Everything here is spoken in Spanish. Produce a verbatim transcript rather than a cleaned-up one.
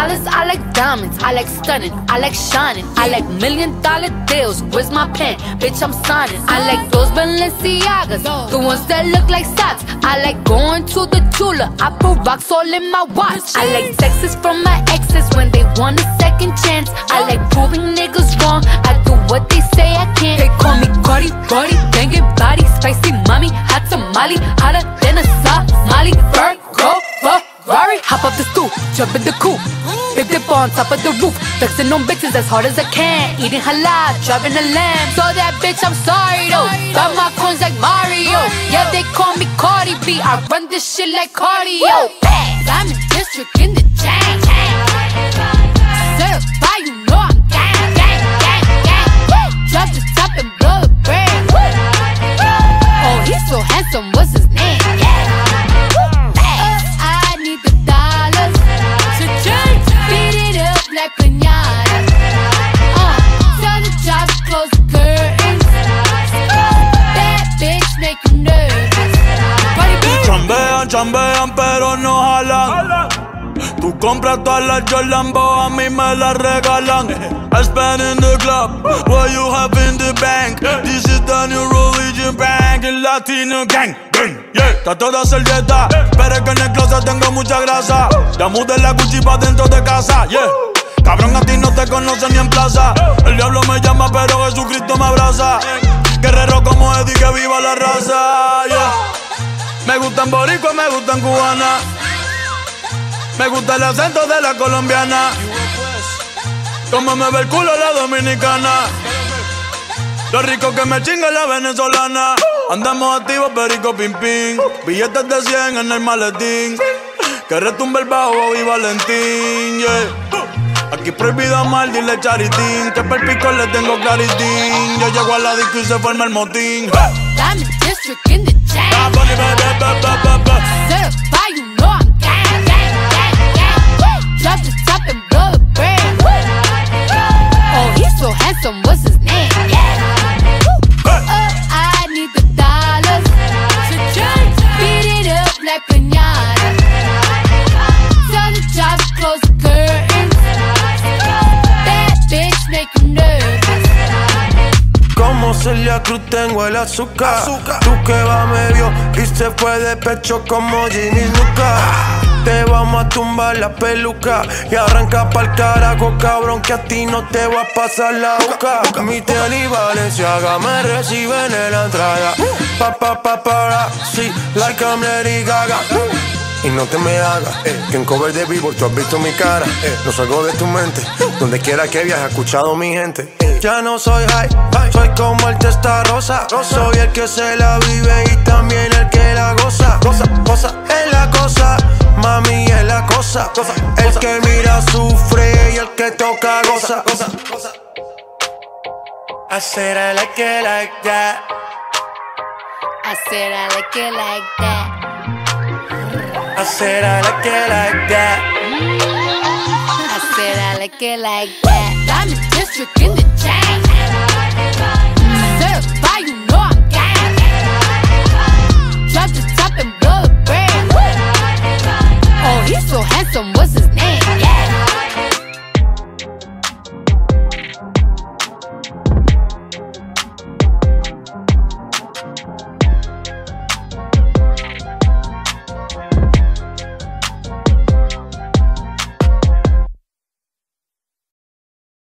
dollars, I like diamonds. I like stunning, I like shining. I like million dollar deals. Where's my pen? Bitch, I'm signing. I like those Balenciagas, the ones that look like socks. I like going to the Tula. I put rocks all in my watch. I like texts from my exes when they want a second chance. I like proving niggas wrong. I do what they say I can't. They call me Cardi, Cardi, banging body, spicy mommy, hot tamale, hotter than a Somali. Virgo, Ferrari, hop up the stoop, jump in the coupe, big dip on top of the roof, flexing on bitches as hard as I can, eating halal, driving a lamb. So that bitch, I'm sorry though, got my coins like Mario. Yeah, they call me Cardi B, I run this shit like cardio. I'm in district in the chain. Certified, you know I'm gang, gang, gang, gang. Drop the top and blow the brand. Oh, he's so handsome, what's his name? I need the dollars to change, beat it up like piñata. Uh, tell the job to close the curtains. That bitch make you nervous. Chambean, chambean, pero no jalan. Tú compras todas las Jordan, a mí me las regalan. I spend in the club, what you have in the bank. This is the new religion bank, el Latino gang. Yeah, trato de hacer dieta, pero es que en el closet tengo mucha grasa. Ya mudé la Gucci pa' dentro de casa, yeah. Cabrón, a ti no te conocen ni en plaza. El diablo me llama, pero Jesucristo me abraza. Guerrero como Eddie, que viva la raza, yeah. Me gustan boricua, me gustan cubana. Me gusta el acento de la colombiana. Como me ve el culo la dominicana. Lo rico que me chinga la venezolana. Andamos activos, perico, pim, pim. Billetes de cien en el maletín. Que retumbe el bajo y Valentín, yeah. Aquí prohibido amar, dile charitín. Que per pico le tengo claritín. Yo llego a la disco y se forma el motín. Diamond District in the chain. Certified, you know I'm gang, gang, gang, gang. Drop the top and blow the brand. Oh, he's so handsome, what's his name? Uh, I need the dollars to change, beat it up like piñata. Tell the job to close the curtains. That bitch make you nervous. Como Celia Cruz tengo el azúcar. azúcar. Tú que va medio y se fue de pecho como Ginny Luca. Te vamos a tumbar la peluca y arranca pa'l carajo, cabrón, que a ti no te va a pasar la boca. Mi tele y Valenciaga me reciben en la entrada. Pa, pa, pa, para, sí, like I'm Lady Gaga. Y no te me hagas, eh, que en cover de Billboard tú has visto mi cara, eh, no salgo de tu mente, donde quiera que viajes, he escuchado mi gente. eh. Ya no soy high, soy como el testa rosa, soy el que se la vive y también el que la goza. Goza, goza, es la cosa, mami es la cosa, cosa el cosa. Que mira sufre y el que toca goza. goza, goza. I said I like it like that. I said I like it like that. I said I like it like that. I said I like it like that. Diamond District in the chain. Certified, you know I'm gang. Drop the top and blow the brand. Oh, he's so handsome, what's his name? Yeah.